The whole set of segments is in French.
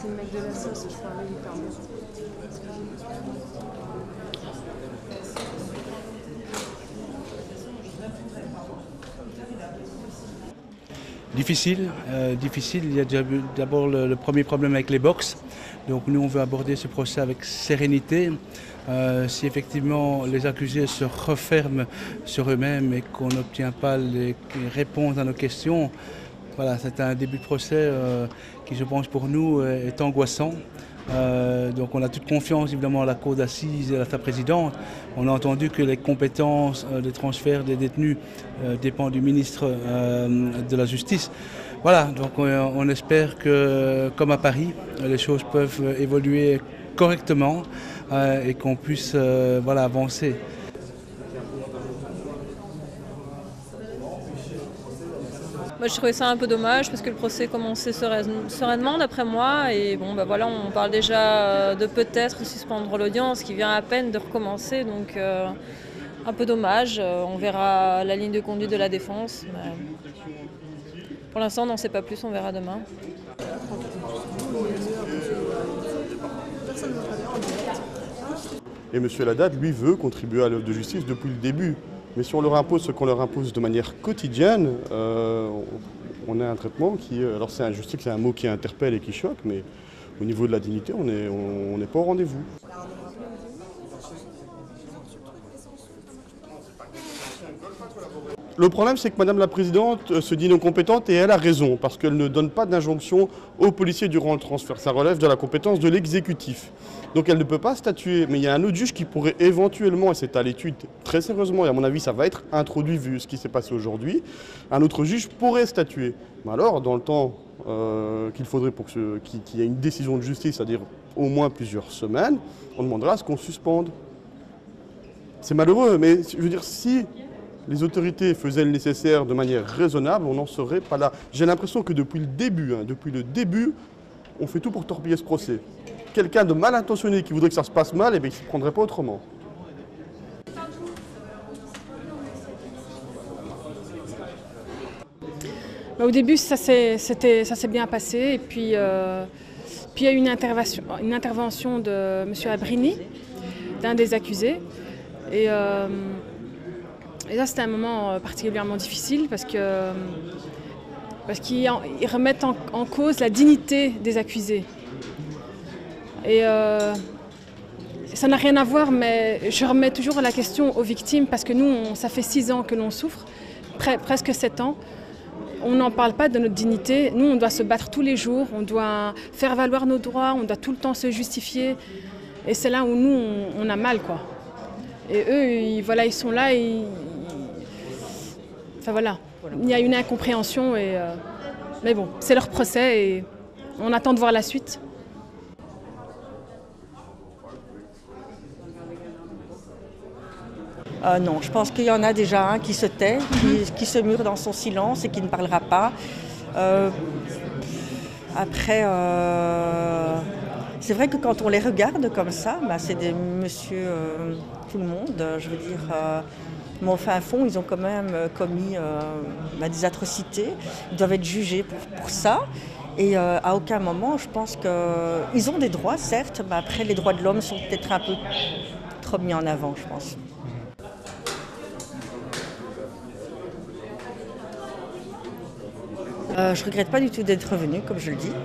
essayer de mettre de la sauce, ça va hyper bien. Difficile, difficile. Il y a d'abord le premier problème avec les box. Donc nous, on veut aborder ce procès avec sérénité. Si effectivement les accusés se referment sur eux-mêmes et qu'on n'obtient pas les réponses à nos questions, voilà, c'est un début de procès qui, je pense, pour nous est angoissant. Donc on a toute confiance évidemment à la cour d'assises et à sa présidente. On a entendu que les compétences de transfert des détenus dépendent du ministre de la Justice. Voilà, donc on espère que, comme à Paris, les choses peuvent évoluer correctement et qu'on puisse voilà, avancer. Moi, je trouvais ça un peu dommage parce que le procès commençait sereinement d'après moi et bon bah voilà, on parle déjà de peut-être suspendre l'audience qui vient à peine de recommencer, donc un peu dommage. On verra la ligne de conduite de la défense, mais pour l'instant on n'en sait pas plus, on verra demain. Et M. Haddad, lui, veut contribuer à l'œuvre de justice depuis le début. Mais si on leur impose ce qu'on leur impose de manière quotidienne, on a un traitement qui... Alors c'est injuste, c'est un mot qui interpelle et qui choque, mais au niveau de la dignité, on n'est pas au rendez-vous. Le problème, c'est que Madame la Présidente se dit non compétente et elle a raison, parce qu'elle ne donne pas d'injonction aux policiers durant le transfert. Ça relève de la compétence de l'exécutif. Donc elle ne peut pas statuer, mais il y a un autre juge qui pourrait éventuellement, et c'est à l'étude très sérieusement, et à mon avis ça va être introduit vu ce qui s'est passé aujourd'hui, un autre juge pourrait statuer. Mais alors, dans le temps qu'il faudrait pour qu'il y ait une décision de justice, c'est-à-dire au moins plusieurs semaines, on demandera à ce qu'on suspende. C'est malheureux, mais je veux dire, si les autorités faisaient le nécessaire de manière raisonnable, on n'en serait pas là. J'ai l'impression que depuis le début, on fait tout pour torpiller ce procès. Quelqu'un de mal intentionné qui voudrait que ça se passe mal, eh bien, il ne s'y prendrait pas autrement. Au début, ça s'est bien passé, et puis il y a eu une intervention de M. Abrini, d'un des accusés. Et là, c'était un moment particulièrement difficile parce qu'ils remettent en cause la dignité des accusés. Et ça n'a rien à voir, mais je remets toujours la question aux victimes parce que nous, ça fait 6 ans que l'on souffre, presque 7 ans. On n'en parle pas de notre dignité. Nous, on doit se battre tous les jours, on doit faire valoir nos droits, on doit tout le temps se justifier. Et c'est là où nous, on a mal, quoi. Et eux, ils sont là, enfin voilà, il y a une incompréhension, mais bon, c'est leur procès et on attend de voir la suite. Non, je pense qu'il y en a déjà un qui se tait, qui se mure dans son silence et qui ne parlera pas. Après, c'est vrai que quand on les regarde comme ça, c'est des monsieur tout le monde, je veux dire, mais au fin fond, ils ont quand même commis des atrocités, ils doivent être jugés pour ça. Et à aucun moment, je pense qu'ils ont des droits, certes, mais après, les droits de l'homme sont peut-être un peu trop mis en avant, je pense. Je regrette pas du tout d'être revenue, comme je le dis.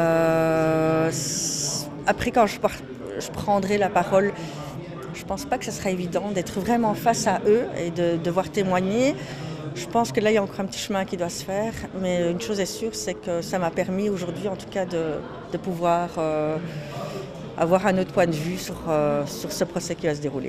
Après, quand je prendrai la parole, je pense pas que ce sera évident d'être vraiment face à eux et de devoir témoigner. Je pense que là, il y a encore un petit chemin qui doit se faire. Mais une chose est sûre, c'est que ça m'a permis aujourd'hui, en tout cas, de pouvoir avoir un autre point de vue sur ce procès qui va se dérouler.